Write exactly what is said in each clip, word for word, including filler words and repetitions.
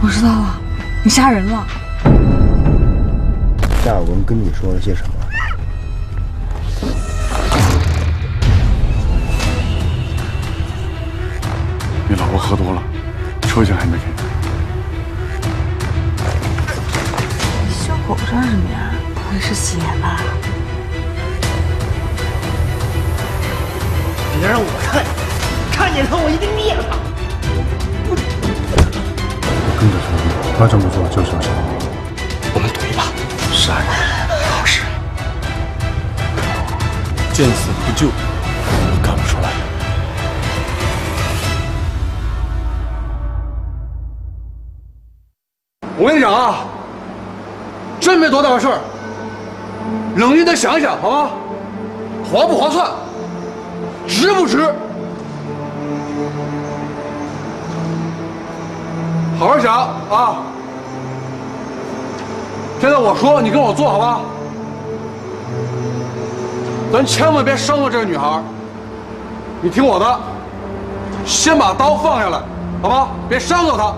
我知道了，你杀人了。 夏尔文跟你说了些什么？ 你老婆喝多了，车钱还没给。 你胸口上什么呀？不会是血吧？ 别让我看，看见他我一定灭了他。 跟着他，他这么做就是要杀我。 我们赌一把， 杀人好事。 见死不救，你干不出来。 我跟你讲啊，真没多大的事儿，冷静的想一想，好吗？划不划算？值不值？好好想啊！现在我说，你跟我做，好吧？咱千万别伤了这个女孩，你听我的，先把刀放下来，好吧？别伤到她。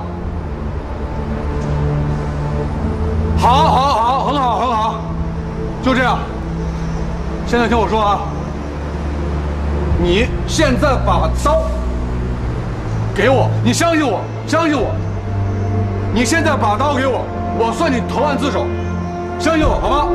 好，好，好，很好，很好，就这样。现在听我说啊，你现在把刀给我，你相信我，相信我。你现在把刀给我，我算你投案自首，相信我，好吗？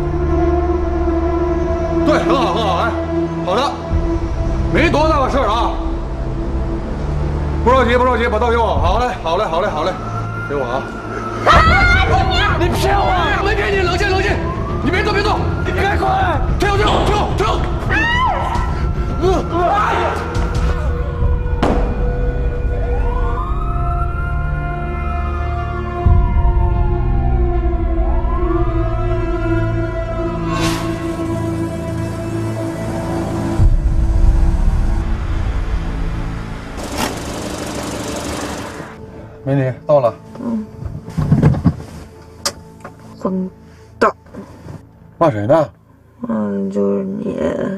对，很好，很好，哎，好的，没多大的事儿啊，不着急，不着急，把刀给我，好嘞，好嘞，好嘞，好嘞，给我啊。啊！你骗我！没骗你，冷静冷静，你别动别动，你别过来！退后退后退后退后！美女到了。嗯。 混蛋！ 骂谁呢？ 嗯，就是你。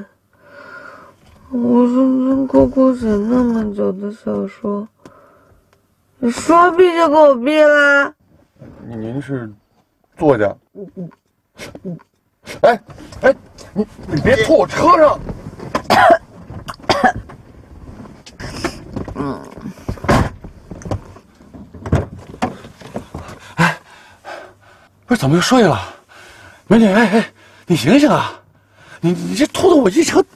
我认真抠抠写那么久的小说，你说毙就给我毙啦！ 您是作家？哎哎，你你别拖我车上！嗯。哎，不是怎么又睡了？美女，哎哎，你醒醒啊！你你这拖得我一车。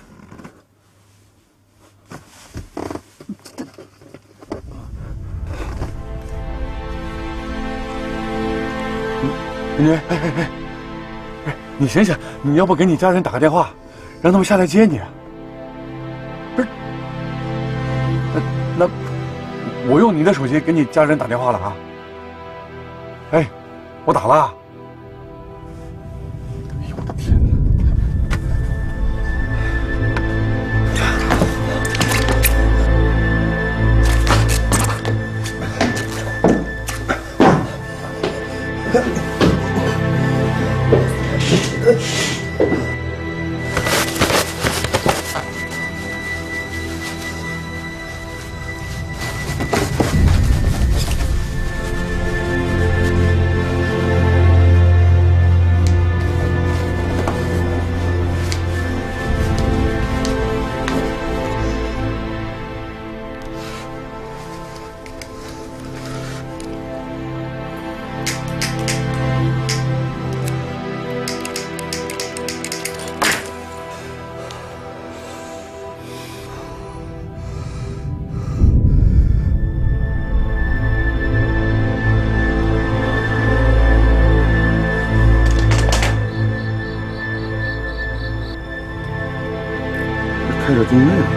美女，哎哎哎，哎，你醒醒！你要不给你家人打个电话，让他们下来接你？不是，那那我用你的手机给你家人打电话了啊！哎，我打了。哎呦我的天哪！开着定位了。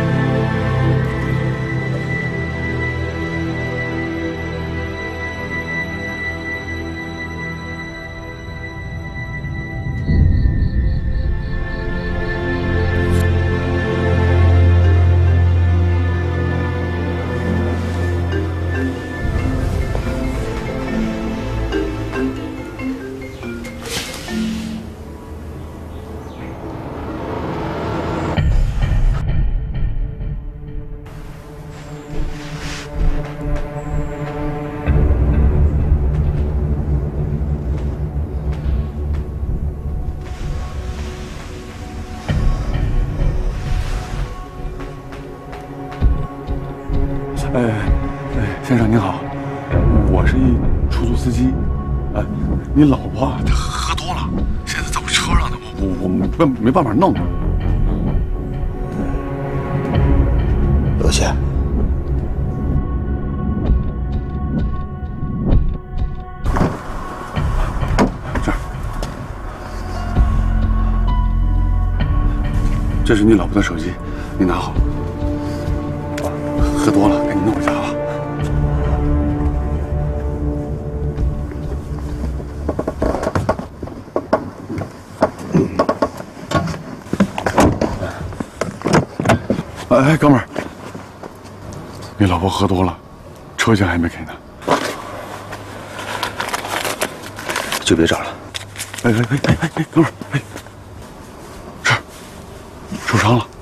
哎哎，先生您好，我是一出租司机。哎，你老婆啊她喝多了，现在在我车上呢，我我我没没办法弄。 有钱。 这儿，这是你老婆的手机，你拿好。喝多了，赶紧弄回家吧。哎，哥们儿，你老婆喝多了，车钱还没给呢。 就别找了。 哎哎哎哎哎哎，哥们儿，哎，是受伤了。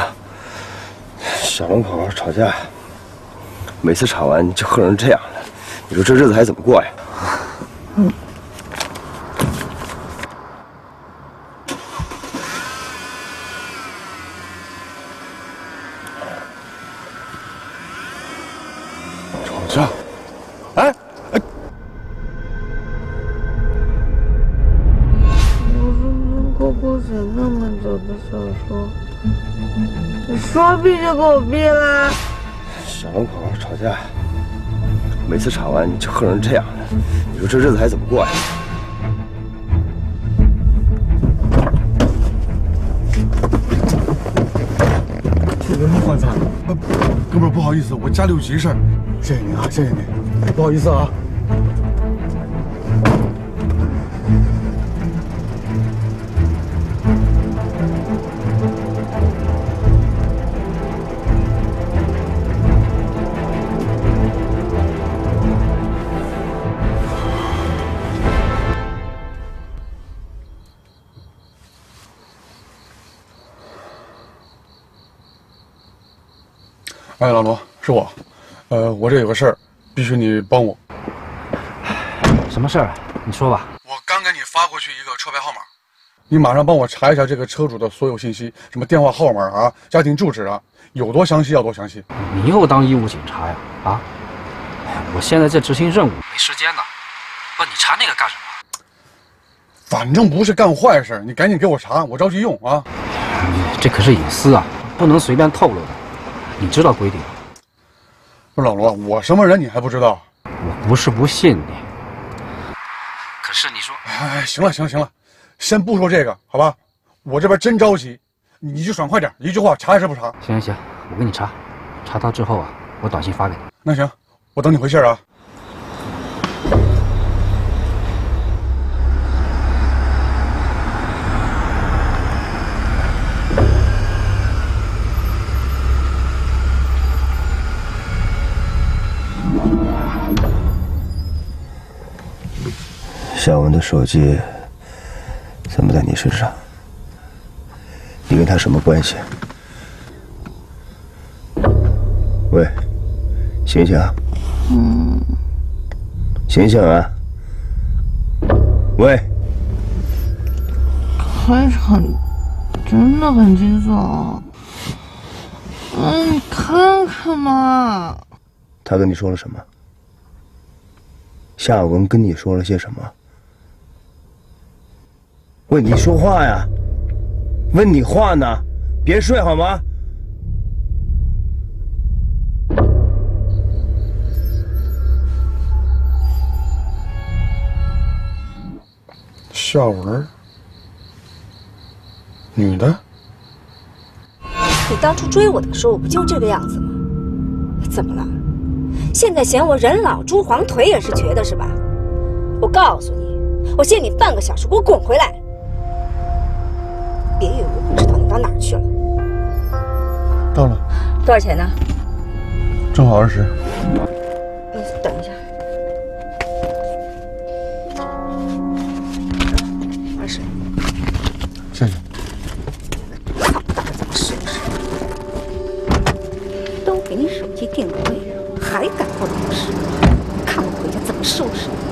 小两口吵架，每次吵完就喝成这样了，你说这日子还怎么过呀？ 嗯。 吵架？哎哎！ 我分分过过审那么久的小说。你说毙就给我毙啦！ 小两口吵架，每次吵完就喝成这样了，你说这日子还怎么过呀？ 铁哥们换餐，哥们儿不好意思，我家里有急事儿，谢谢您啊，谢谢您，不好意思啊。哎，老罗，是我，呃，我这有个事儿，必须你帮我。 什么事儿？你说吧。 我刚给你发过去一个车牌号码，你马上帮我查一下这个车主的所有信息，什么电话号码啊、家庭住址啊，有多详细要多详细。 你又当义务警察呀？啊？我现在在执行任务，没时间呢。不，你查那个干什么？ 反正不是干坏事，你赶紧给我查，我着急用啊。 这可是隐私啊，不能随便透露的。你知道规定？ 不是老罗，我什么人你还不知道？ 我不是不信你，可是你说…… 哎，行了行了行了，先不说这个，好吧？我这边真着急，你就爽快点，一句话，查还是不查？ 行行行，我给你查，查到之后啊，我短信发给你。 那行，我等你回信啊。 小文的手机怎么在你身上？你跟他什么关系？喂，醒醒！嗯，醒醒啊！喂， 开场真的很惊悚。嗯，你看看嘛。 他跟你说了什么？夏文跟你说了些什么？喂，你说话呀！问你话呢，别睡好吗？ 夏文，女的。 你当初追我的时候不就这个样子吗？怎么了？现在嫌我人老珠黄，腿也是瘸的是吧？我告诉你，我限你半个小时，给我滚回来！别以为我不知道你到哪儿去了。 到了。 多少钱呢？ 正好二十。 你等一下。二十。 谢谢。 怎么收拾？都给你手机定个位，还敢不老实？看我回家怎么收拾你！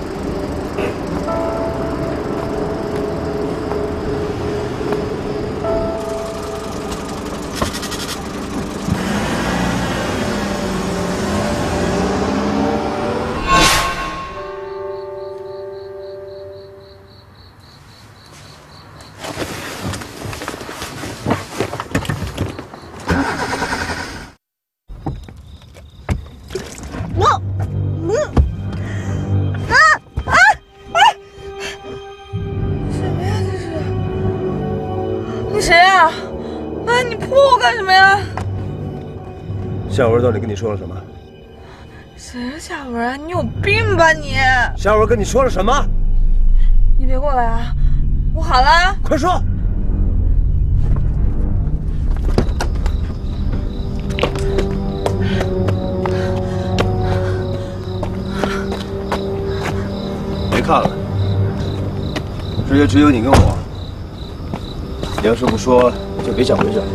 我，嗯，啊啊啊！什么呀这是？你谁呀？啊，你扑我干什么呀？ 夏文到底跟你说了什么？ 谁是夏文啊？你有病吧你？ 夏文跟你说了什么？ 你别过来啊！我喊了， 快说！别看了，这就只有你跟我。你要是不说，就别想回这。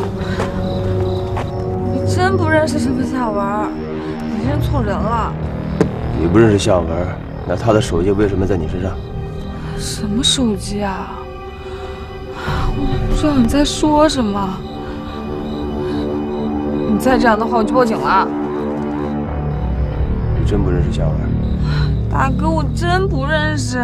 你真不认识什么夏文？你认错人了。 你不认识夏文，那他的手机为什么在你身上？ 什么手机啊？我不知道你在说什么。你再这样的话，我就报警了。 你真不认识夏文？ 大哥，我真不认识。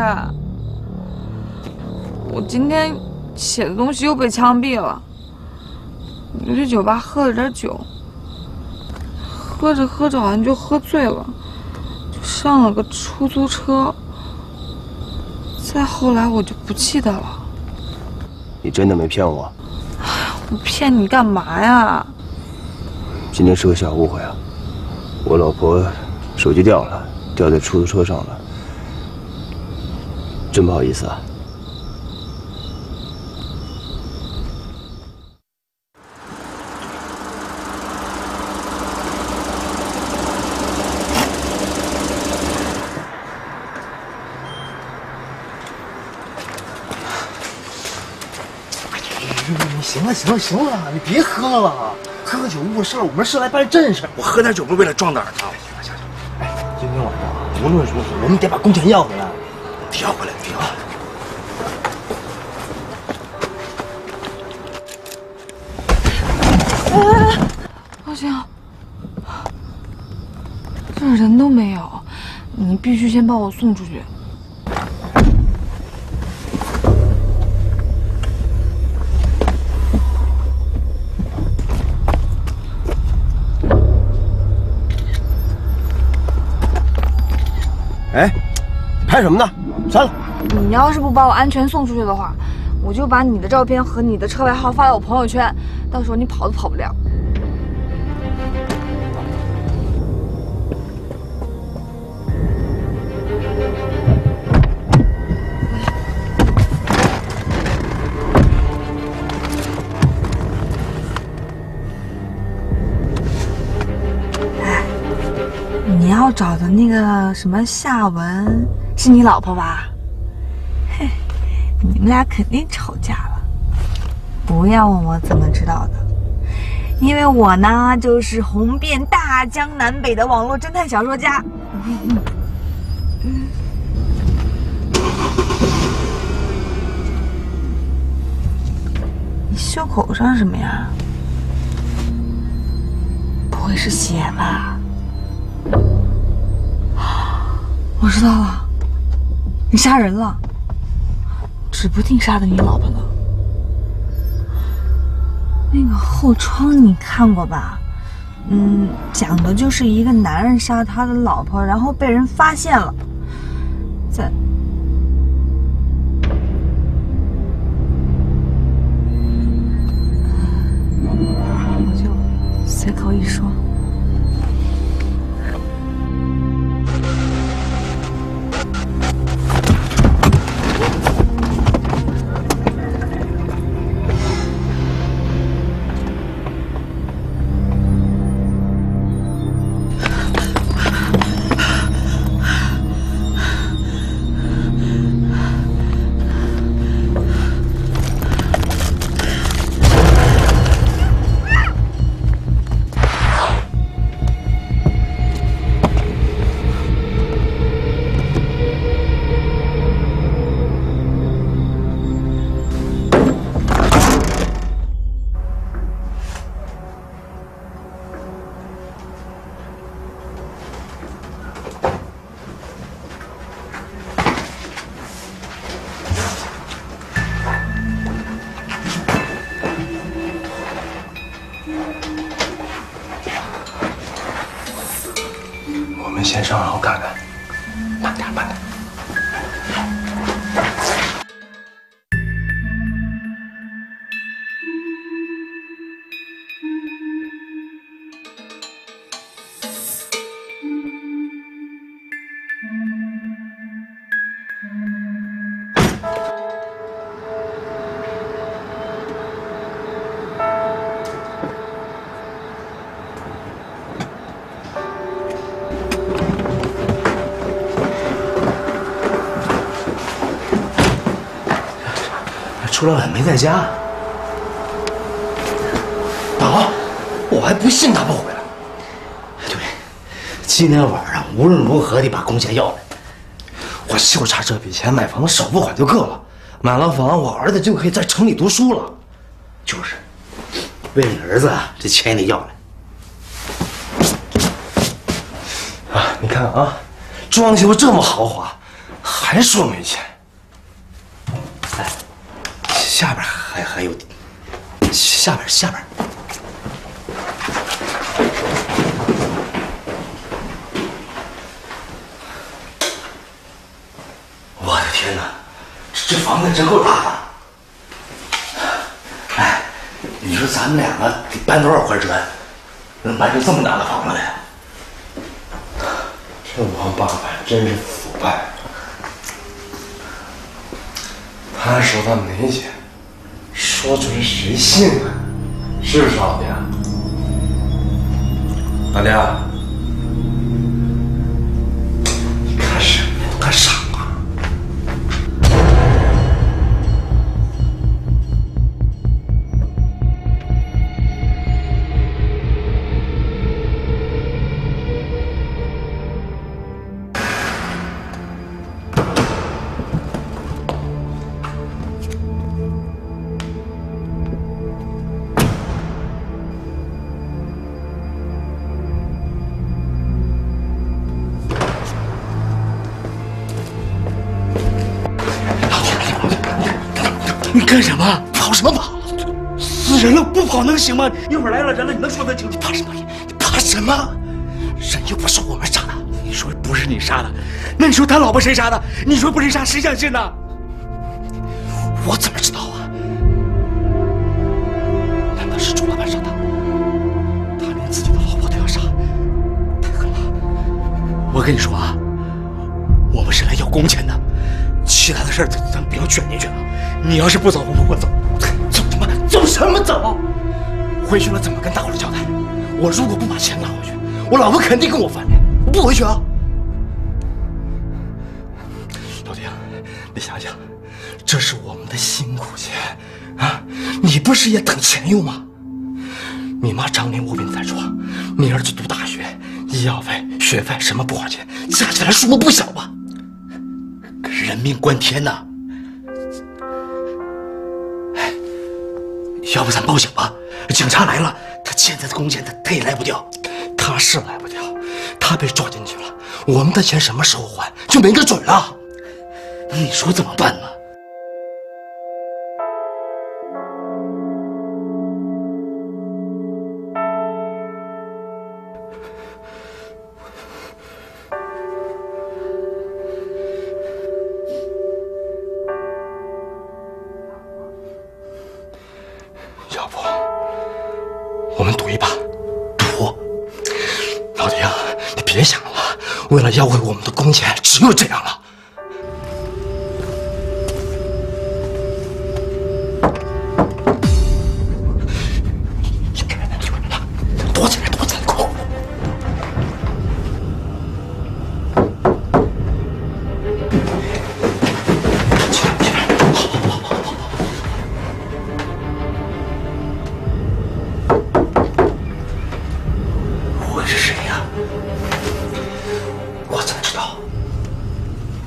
我今天写的东西又被枪毙了。我去酒吧喝了点酒，喝着喝着好像就喝醉了，就上了个出租车。再后来我就不记得了。 你真的没骗我？ 我骗你干嘛呀？ 今天是个小误会啊，我老婆手机掉了，掉在出租车上了，真不好意思啊。 行了行了行了，你别喝了，喝喝酒误事儿，我们是来办正事。我喝点酒不是为了壮胆呢。行了行了，哎，今天晚上无论如何，我们得把工钱要回来，得要回来，得要。 哎哎哎，老邢，这儿人都没有，你必须先把我送出去。 哎，拍什么呢？删了。 你要是不把我安全送出去的话，我就把你的照片和你的车牌号发到我朋友圈，到时候你跑都跑不了。你要找的那个什么夏文，是你老婆吧？嘿，你们俩肯定吵架了。不要问我怎么知道的，因为我呢就是红遍大江南北的网络侦探小说家。你袖口上什么呀？不会是血吧？我知道了，你杀人了，指不定杀的你老婆呢。那个后窗你看过吧？嗯，讲的就是一个男人杀他的老婆，然后被人发现了，在我就随口一说。 我们先上楼看看，慢点，慢点。 楚老板没在家。啊！我还不信他不回来。对，今天晚上无论如何得把工钱要来。我就差这笔钱买房子首付款就够了。买了房，我儿子就可以在城里读书了。就是，为你儿子，这钱也得要来。啊，你看啊，装修这么豪华，还说没钱。哎。 下边还还有，下边下边，我的天哪，这这房子真够大的！哎，你说咱们两个得搬多少块砖，能搬出这么大的房子来？这王八蛋真是腐败！他说他没钱。 说出来谁信啊？是不是老爹？老爹，你看什么呀？干啥啊？你干什么？跑什么跑？死人了不跑能行吗？一会儿来了人了，你能说得清楚？你怕什么？你怕什么？人又不是我们杀的。你说不是你杀的，那你说他老婆谁杀的？你说不是杀，谁相信呢？我怎么知道啊？难道是朱老板杀的？他连自己的老婆都要杀，太狠了！我跟你说啊，我们是来要工钱的，其他的事儿咱咱不要卷进去了。 你要是不走，我走，走什么？走什么走？回去了怎么跟大伙儿交代？我如果不把钱拿回去，我老婆肯定跟我翻脸。我不回去啊！老丁，你想想，这是我们的辛苦钱啊！你不是也等钱用吗？你妈常年卧病在床，你儿子读大学，医药费、学费什么不花钱，加起来数目不小吧？可是人命关天呐！ 要不咱报警吧？警察来了，他现在的工钱他他也来不掉，他是来不掉，他被抓进去了，我们的钱什么时候还就没个准了。你说怎么办呢？要不，我们赌一把，赌！老丁，你别想了，为了要回我们的工钱，只有这样了。躲起来，躲起来，快！起来，起来！好，好，好，好，好。 是谁呀？我怎么知道？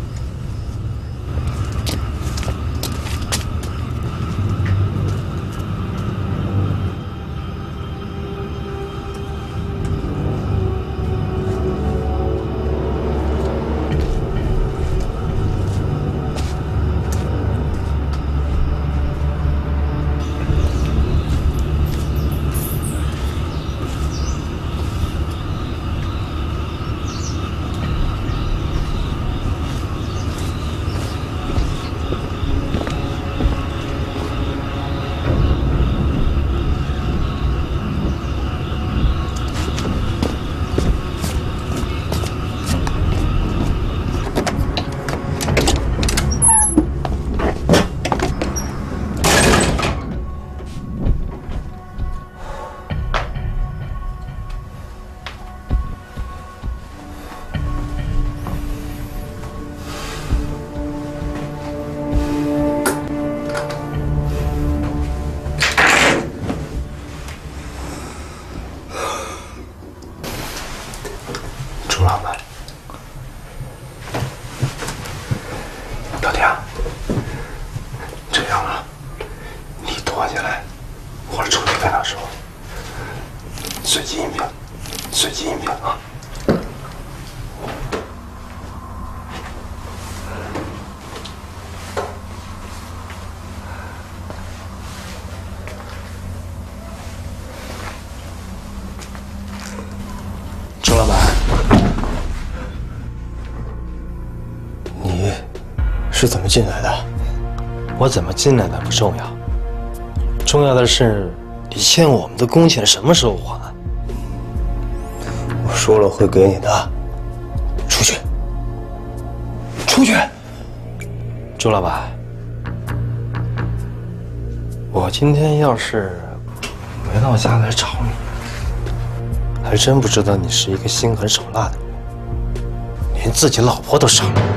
朱老板，老田，这样啊，你躲起来，我出去跟他说，随机应变，随机应变啊。 周老板， 你是怎么进来的？ 我怎么进来的不重要，重要的是你欠我们的工钱什么时候还？ 我说了会给你的，出去，出去！ 周老板，我今天要是没到家来找你。 还真不知道你是一个心狠手辣的人，连自己老婆都伤了。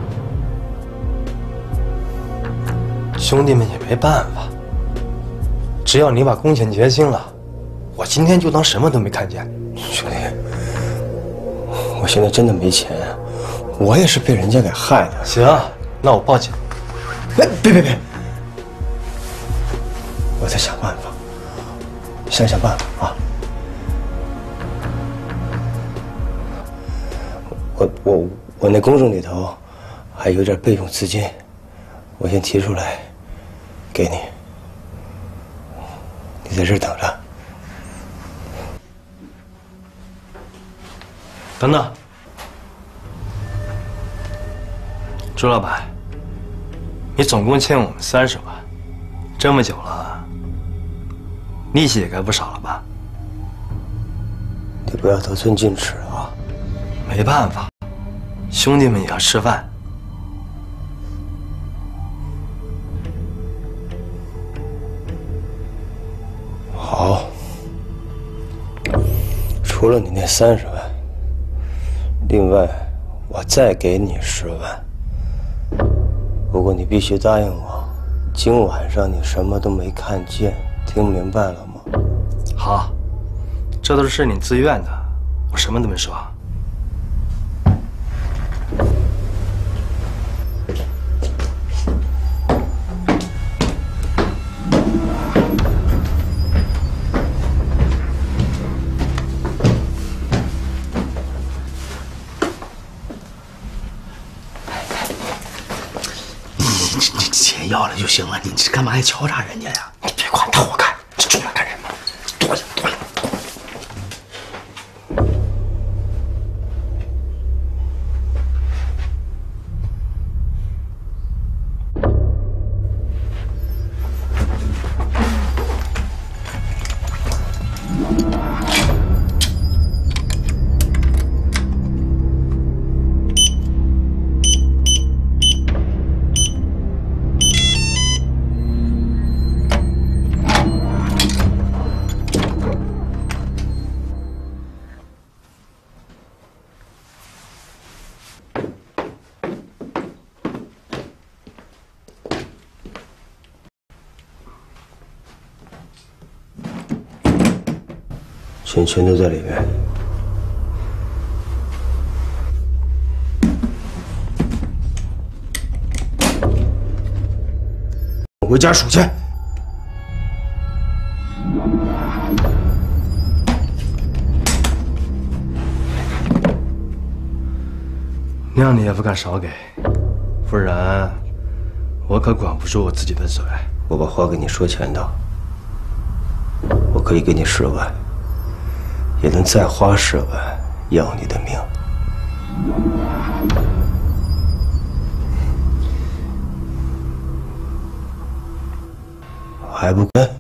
兄弟们也没办法，只要你把工钱结清了，我今天就当什么都没看见。 兄弟，我现在真的没钱，我也是被人家给害的。 行，那我报警。 哎，别别别，我再想办法，想想办法啊。 我我我那公证里头还有点备用资金，我先提出来给你，你在这儿等着。 等等，周老板，你总共欠我们三十万，这么久了，利息也该不少了吧？ 你不要得寸进尺啊！ 没办法。 兄弟们也要吃饭。 好，除了你那三十万，另外我再给你十万。不过你必须答应我，今晚上你什么都没看见，听明白了吗？ 好，这都是你自愿的，我什么都没说。 钱要了就行了，你这干嘛还敲诈人家呀？你别管他，我干，这出来干什么？躲下，躲下。 钱全都在里面。回家数去。 娘你也不敢少给，不然我可管不住我自己的嘴。 我把话跟你说前头，我可以给你十万。 也能再花十万要你的命，还不跟？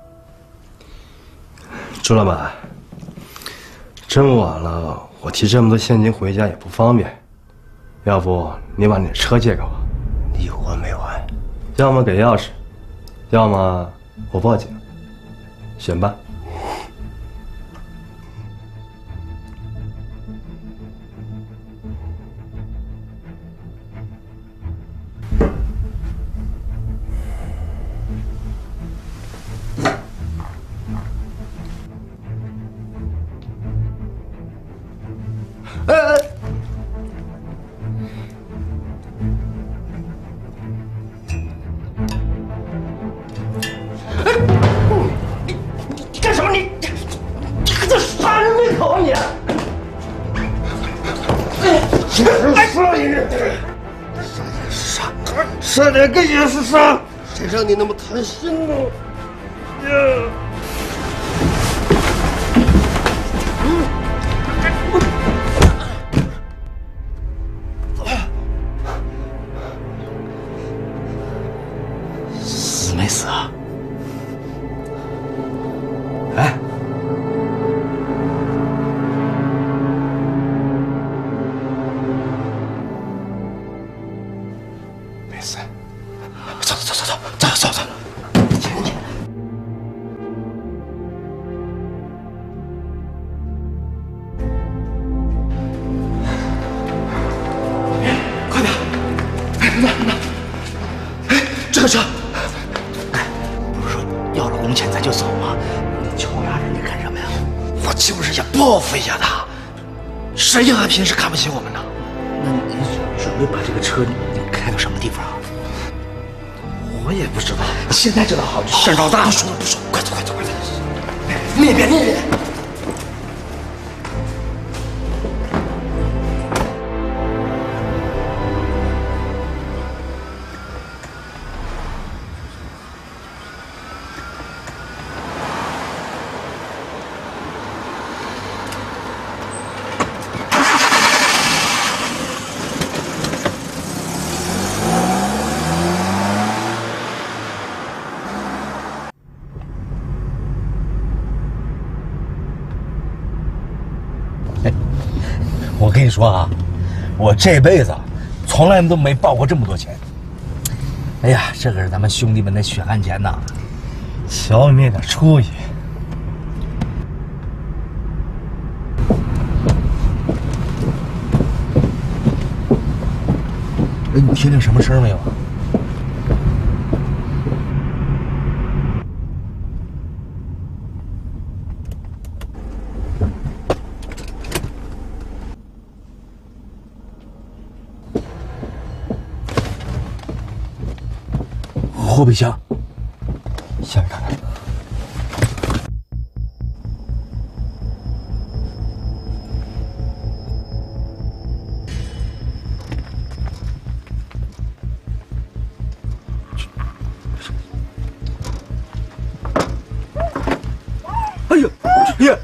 周老板，这么晚了，我提这么多现金回家也不方便，要不你把你的车借给我？ 你有完没完？ 要么给钥匙，要么我报警，选吧。 哎哎杀人！杀杀哪个也是杀，谁让你那么贪心呢？呀！ 死没死啊？哎。 走走走走走走走走，前去。快点！哎，那那，哎，这个车，哎，不是说要了工钱咱就走吗？你求呀人家干什么呀？我就是想报复一下他，谁呀平时看不起我们呢？那你准备把这个车你开到什么地方啊？ 我也不知道，现在知道好，事儿闹大了。不说了，不说了，快走，快走，快走！那边，那边。我跟你说啊，我这辈子从来都没报过这么多钱。哎呀，这可是咱们兄弟们的血汗钱呐！瞧你那点出息！哎，你听见什么声没有？后备箱，下来看看。哎呦，爷！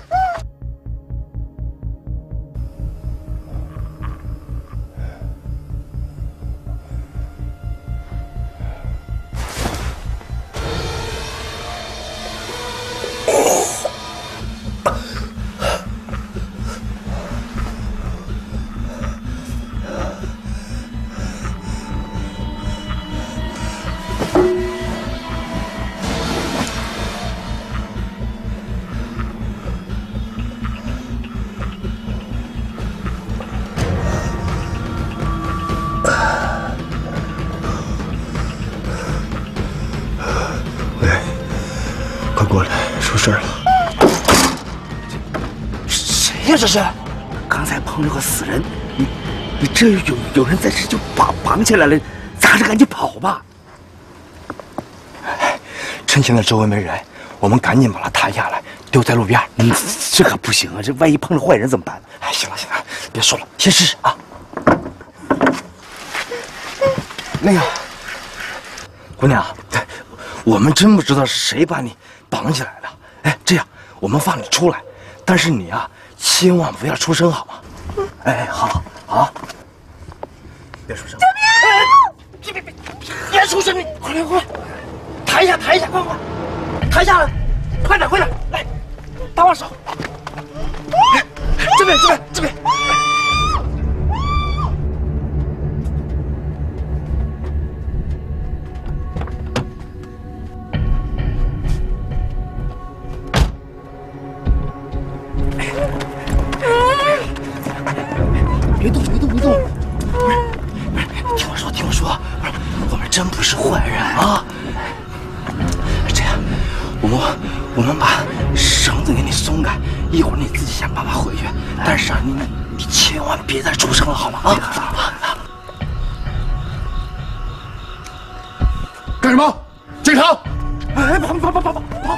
过来，出事了！谁呀？这是？刚才碰着个死人，你你这有有人在这就绑绑起来了，咱还是赶紧跑吧。趁现在周围没人，我们赶紧把他抬下来，丢在路边。嗯，这可不行啊！这万一碰着坏人怎么办？哎，行了行了，别说了，先试试啊。那个姑娘，我们真不知道是谁把你绑起来的。哎，这样我们放你出来，但是你啊，千万不要出声，好吗？哎，好，好，别出声。救命！别别别，别出声！你快点快点，抬一下抬一下，快快，抬下来，快点快点，来，搭把手。哎，这边这边这边。别动，别动，别动！不是，不是，听我说，听我说，不是，我们真不是坏人啊！这样，我们我们把绳子给你松开，一会儿你自己想办法回去。但是啊，你你千万别再出声了，好吗？啊！ 干什么？警察！ 哎，跑跑跑跑跑跑！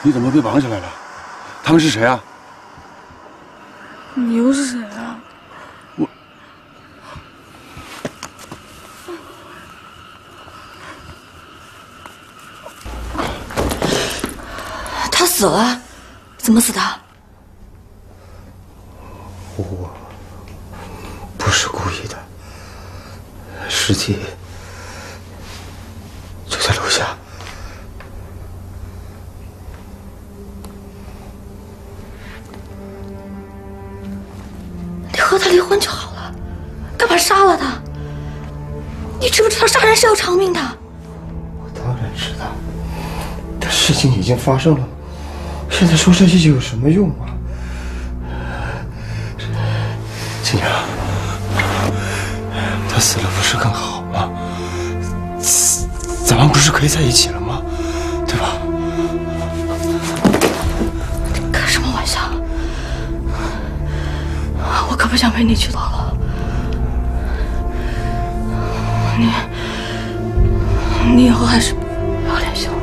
你怎么被绑起来了？他们是谁啊？ 你又是谁啊？ 我。 他死了，怎么死的？ 我不是故意的，尸体就在楼下。 你和他离婚就好了，干嘛杀了他？你知不知道杀人是要偿命的？ 我当然知道，但事情已经发生了，现在说这些有什么用啊？锦阳，他死了不是更好吗？咱们不是可以在一起了吗？对吧？ 开什么玩笑！我可不想陪你去牢了。你，你以后还是不要联系我。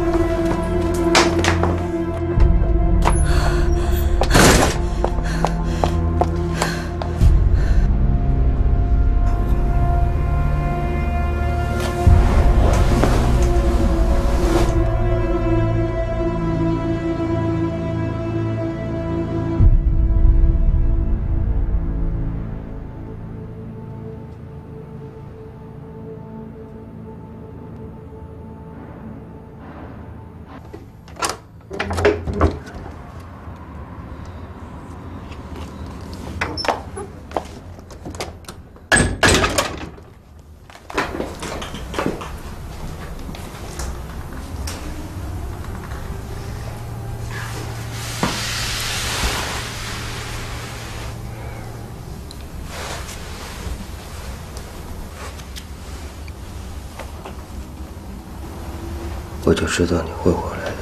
我就知道你会回来的。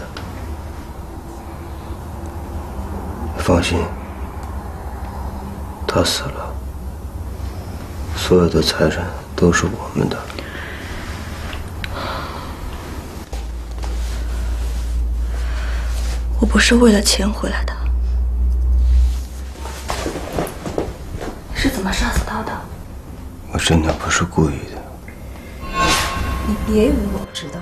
你放心，他死了，所有的财产都是我们的。 我不是为了钱回来的。你是怎么杀死他的？ 我真的不是故意的。 你别以为我不知道。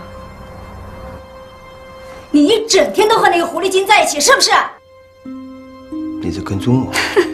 你一整天都和那个狐狸精在一起，是不是？ 你在跟踪我？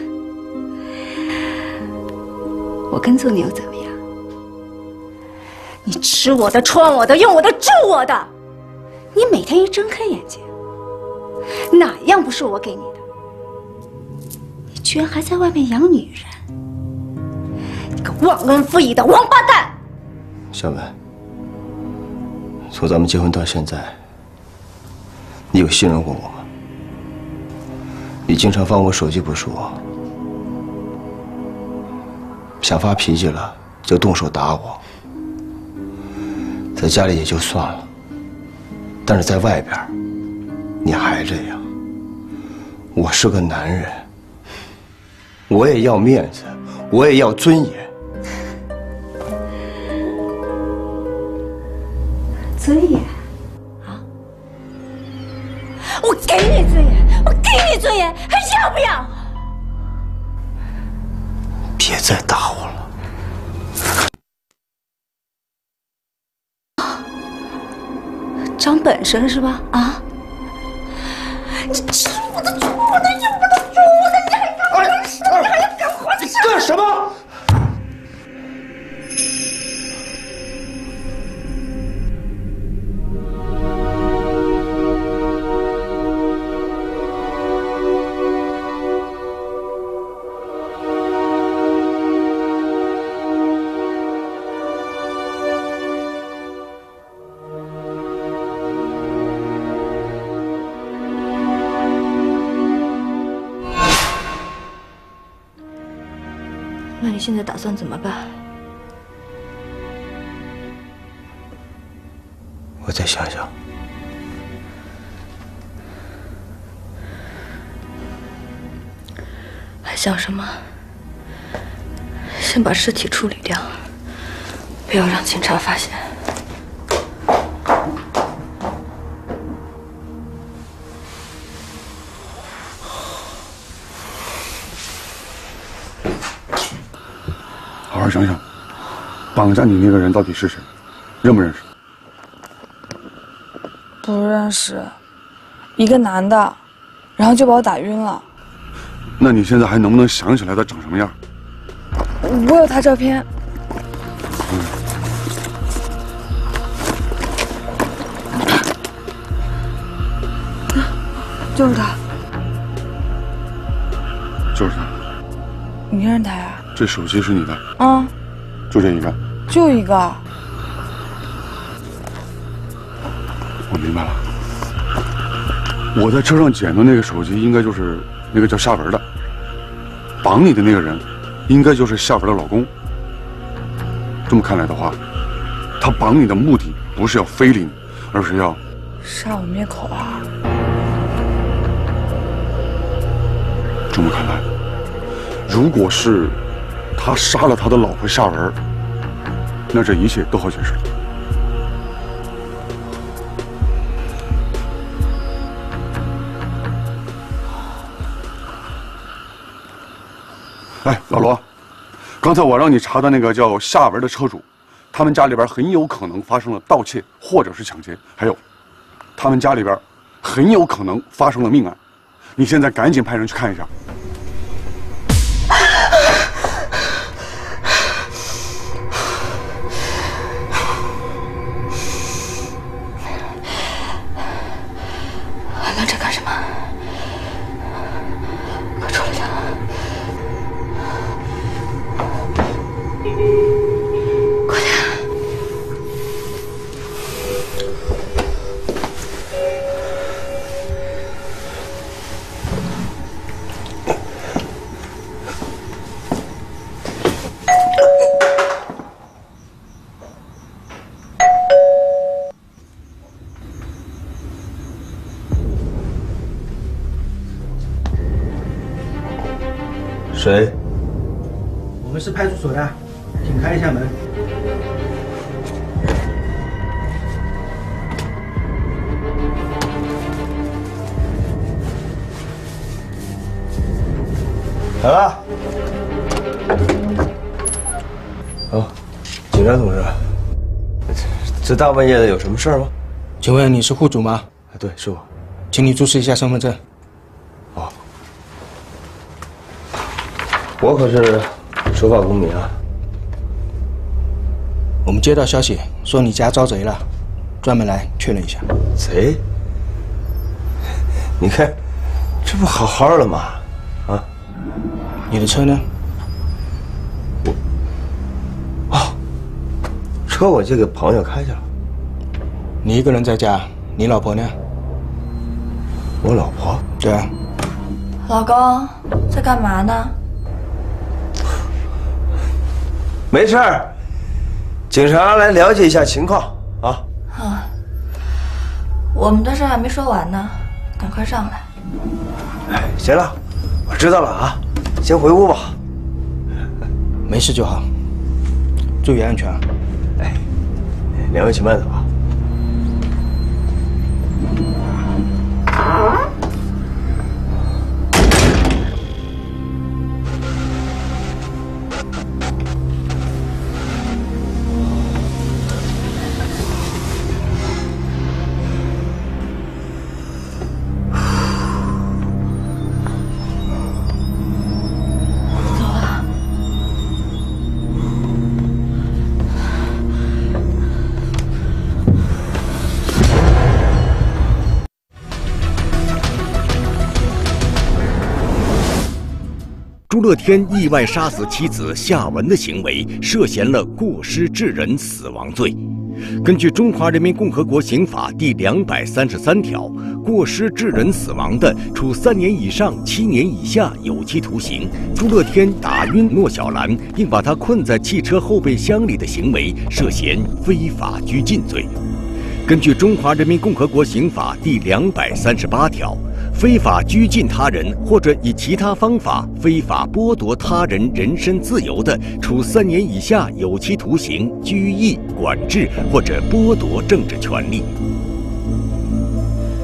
我跟踪你又怎么样？你吃我的，穿我的，用我的，住我的。你每天一睁开眼睛，哪样不是我给你的？你居然还在外面养女人，你个忘恩负义的王八蛋！ 小文，从咱们结婚到现在，你有信任过我吗？你经常翻我手机不说，想发脾气了就动手打我，在家里也就算了，但是在外边，你还这样。我是个男人，我也要面子，我也要尊严。 尊严啊！我给你尊严，我给你尊严，还要不要？ 别再打我了！ 长本事是吧？啊！你吃我的猪，我的用不得猪的，你还敢干什么？你还要干活？你干什么？ 那你现在打算怎么办？ 我再想想。 还想什么？先把尸体处理掉，不要让警察发现。 好想想，绑架你那个人到底是谁？认不认识？ 不认识，一个男的，然后就把我打晕了。 那你现在还能不能想起来他长什么样？ 我有他照片。 嗯。 就是他。 就是他。 你认识他呀？ 这手机是你的？ 嗯。 就这一个？ 就一个。 我明白了。我在车上捡的那个手机，应该就是那个叫夏文的。绑你的那个人，应该就是夏文的老公。这么看来的话，他绑你的目的不是要非礼你，而是要杀我灭口啊！ 这么看来，如果是他杀了他的老婆夏文，那这一切都好解释了。哎，老罗，刚才我让你查的那个叫夏文的车主，他们家里边很有可能发生了盗窃或者是抢劫，还有，他们家里边很有可能发生了命案。你现在赶紧派人去看一下。 愣着干什么？快出来点！快点！ 谁？ 我们是派出所的，请开一下门。 来了。哦，警察同志，这大半夜的有什么事儿吗？ 请问你是户主吗？ 啊，对，是我。 请你出示一下身份证。 哦，我可是守法公民啊。 我们接到消息说你家遭贼了，专门来确认一下。 贼？你看，这不好好的吗？啊？ 你的车呢？ 我……哦，车我借给朋友开去了。 你一个人在家，你老婆呢？ 我老婆？ 对啊。 老公在干嘛呢？ 没事儿，警察来了解一下情况啊。 啊，我们的事还没说完呢，赶快上来。 哎，行了，我知道了啊，先回屋吧。 没事就好，注意安全啊。 哎，两位请慢走啊。 朱乐天意外杀死妻子夏文的行为涉嫌了过失致人死亡罪。根据《中华人民共和国刑法》第两百三十三条，过失致人死亡的，处三年以上七年以下有期徒刑。朱乐天打晕诺小兰并把她困在汽车后备箱里的行为涉嫌非法拘禁罪。根据《中华人民共和国刑法》第两百三十八条，非法拘禁他人或者以其他方法非法剥夺他人人身自由的，处三年以下有期徒刑、拘役、管制或者剥夺政治权利。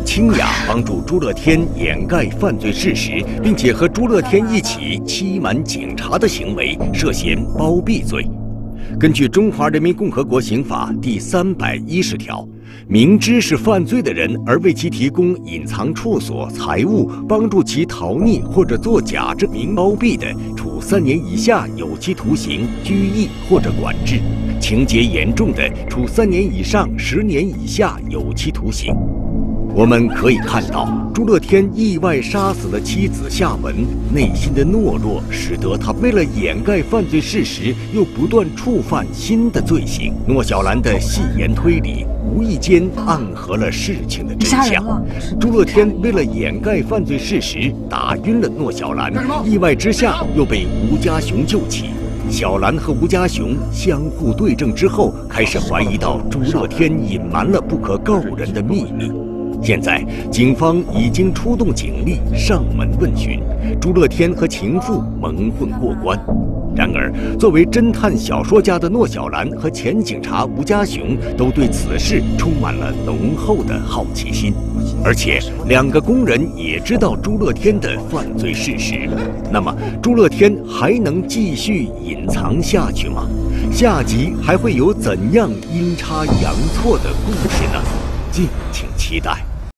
清雅帮助朱乐天掩盖犯罪事实，并且和朱乐天一起欺瞒警察的行为，涉嫌包庇罪。根据《中华人民共和国刑法》第三百一十条，明知是犯罪的人而为其提供隐藏处所、财物，帮助其逃匿或者作假证明包庇的，处三年以下有期徒刑、拘役或者管制；情节严重的，处三年以上十年以下有期徒刑。我们可以看到，朱乐天意外杀死了妻子夏文，内心的懦弱使得他为了掩盖犯罪事实，又不断触犯新的罪行。诺小兰的细言推理，无意间暗合了事情的真相。朱乐天为了掩盖犯罪事实，打晕了诺小兰，意外之下又被吴家雄救起。小兰和吴家雄相互对证之后，开始怀疑到朱乐天隐瞒了不可告人的秘密。现在，警方已经出动警力上门问询，朱乐天和情妇蒙混过关。然而，作为侦探小说家的诺小兰和前警察吴家雄都对此事充满了浓厚的好奇心，而且两个工人也知道朱乐天的犯罪事实。那么，朱乐天还能继续隐藏下去吗？下集还会有怎样阴差阳错的故事呢？敬请期待。